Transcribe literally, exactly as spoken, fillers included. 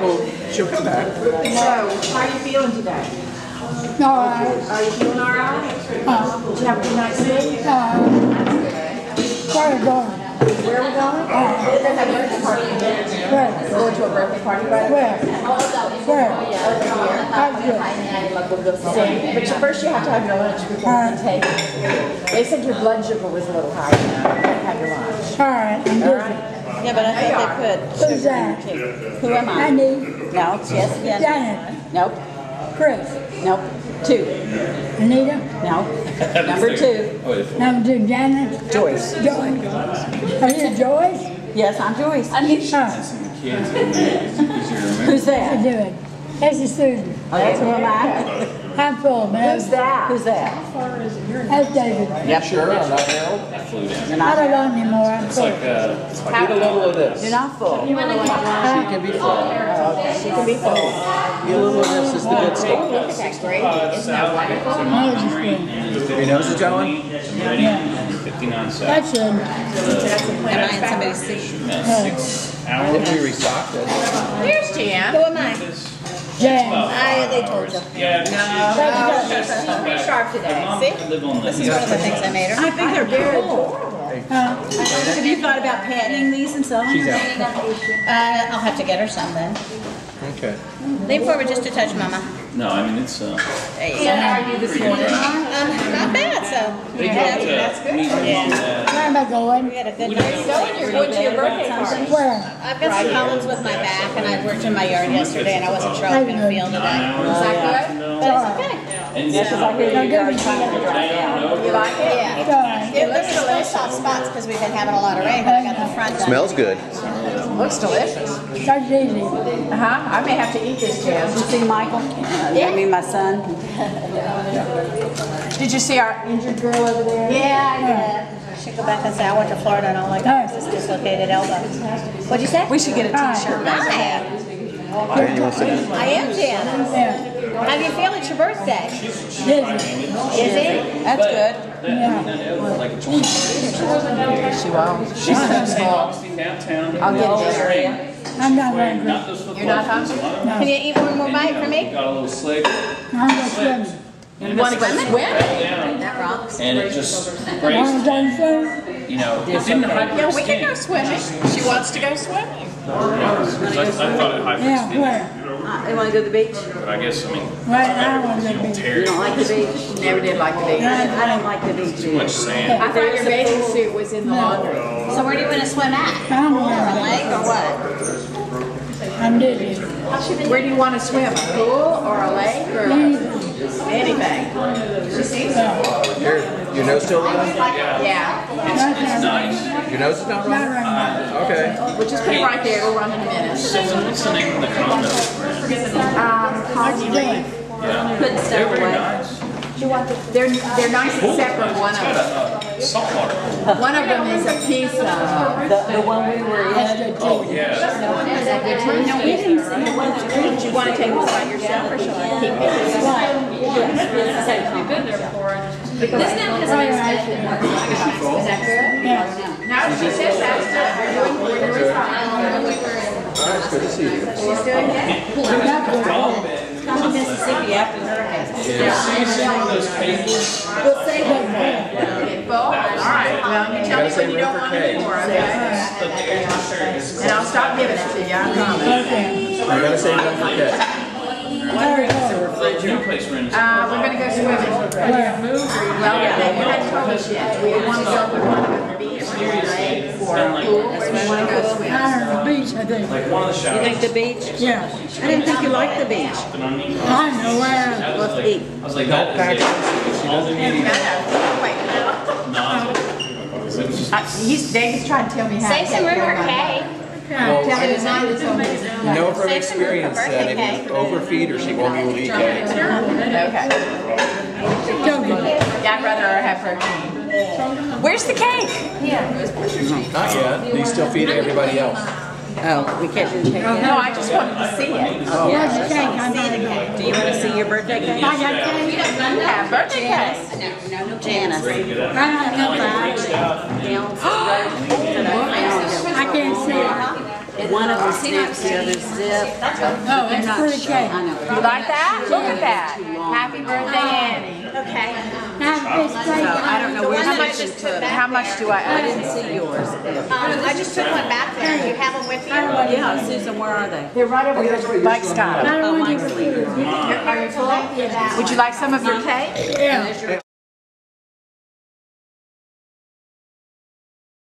She'll come back. So, how are you feeling today? All right. Are you feeling all right? Uh, Did you have a good night's sleep? uh, where are we going? Where are we going? Uh, We're going to have a birthday party. where? Going to a birthday party, right? Where? Where? How's it? But you, first you have to have your lunch before you can take it. They said your blood sugar was a little high now. You have to have your lunch. All right, I'm All busy. right? Yeah, but I think they could. Who's that? Who am I? Andy, No, yes, yes. Janet, Nope, Chris, nope. Two. Anita, No. Number two. number two, Janet, Joyce. Joyce. Are you Joyce? Yes, I'm Joyce. Huh. Who's I that? do it. This is Susan. Oh, that's who am I? I'm full, man. Who's that? Who's that? That's David. Yep. Sure, I'm not Harold. You're I not. don't know anymore. I'm full. Eat a little of this. You're not full. She can be full. Oh, okay. She can be full. Eat a little of this is the good stuff. Look at that gravy. Isn't that wonderful? Nose is good. Your nose is going? Yeah. fifty-nine That's cents. good. Am I in somebody's seat? Six hours. Didn't we restock it? Here's Jan. Who am I? Jan. I, they told you. Yeah, She's pretty sharp today. See? I live on the. This is one of the things I made her. I think they're cool. Huh? Have you thought about patenting these and selling She's them? out. Uh, I'll have to get her some then. Okay. Lean forward just a touch, Mama. No, I mean it's uh. There you So go. how are you this morning? Um, not bad, so. They Yeah, got, uh, that's good. meat Yeah. on Where am I going? We had a good What night. do you So you're going to your birthday party. Where? I've got some Collins with my back, and I worked in my yard yesterday, and I wasn't sure I was going to feel Nine today. hours. Is that good? But it's okay. And Yeah, because I hear Now, you give me guys trying to drive down. You like it? Yeah. All right. It looks still soft spots because we've been having a lot of rain, but I got the front done. Smells good. Looks delicious. That's easy. Uh-huh. I may have to eat this, Jan. You see Michael? Uh, I mean, my son. Did you see our injured girl over there? Yeah, I did. I should go back and say I went to Florida and I don't like this dislocated elbow. What'd you say? We should get a t-shirt. Hi. Jan, you want to sit down? I am Janice. Yeah. How do you feel? It's your birthday. Busy. Is it? That's good. Yeah. Like a twenty. She won't. She's in downtown. I'll get it, Jan. I'm not hungry. Not those football You're not fields. hungry? Can you eat one more bite for me? Got a little slick. I'm going swimming. You want to go swim? Down. That rocks. And it just Want breaks, to go swimming? you know, it didn't Yeah, we can hyperextend. go swimming. She wants to go swimming. Because I, I thought it Yeah, hyperextended. where? Uh, you want to go to the beach? But I guess, I mean, Right now, I want to be. tear You don't like the beach? Never did like the beach. I don't like the beach. too much sand. I thought your bathing suit was in the laundry. So where do you want to swim at? I don't A know. lake or what? I'm dizzy. Where do you want to swim? A pool or a lake or anything? Your, your nose still running? Yeah. That's Nice. Your nose is not not running? right now. Okay. We'll just put it right there. It'll run in a minute. So what's the name of the condo? Um, Colony Lake. Yeah. Putting stuff They're very away. nice. They're, they're nice and separate. One of them. Uh, saltwater. One of them is a piece of. The, the one we were in. That's good too. Oh, yeah. Is that good too? No, we didn't see the one that you. Do you want to take this by yourself or shall I keep it? Right, right. Is that good? Yeah. No, she says that's good. We're doing, we're doing fine. All right, it's good to see you. She's doing good. That's good. Come to Mississippi after the hurricane. See some of those pages? We'll save it. Full? All right. Well, you tell me when you don't want any more, okay? And I'll stop giving it to you, I promise. Okay. You gotta say don't forget. Very good. The new place we're in is Uh, we're gonna go swimming. Where? Well, yeah, they hadn't told us yet. We want to go, we want to go to the beach, or a lake, or a pool, or we want to go swim. Out on the beach, I think. like one of the You showers. think the beach? Yeah. I didn't think you liked the beach. But I mean, I know where. that was Let's eat. like, I was like, that is it. All the media. No, no, wait, no. No. It was just Uh, He's, David's trying to tell me how. Save to some take room care for of my Kay. dog. Tell me the night that's on this. You know from Save some room for experience that birthday if cake. you overfeed her, she won't be able to eat cake. Okay. Yeah, I'd rather her have protein. Where's the cake? Not yet. You still feed everybody else. Oh, we can't do the cake yet? No, I just wanted to see it. Where's the cake? I'm not going. Do you want to see your birthday cake? I got cake. Yeah, birthday cake. Janice. I don't know that. I can't see it. one of them snaps, the other zip. Oh, it's pretty cake. I know. You like that? Look at that. Happy birthday, Annie. Okay. Have this So cake. I don't know where How much Susan is put put it. How much do I I owe? didn't see yours. Um, I just took one back there. Do you have them with you? Yeah, Susan, where are they? They're right over there. Mike's got them. I don't Oh, want Mike's to leaving. Would you like some of your cake? Yeah.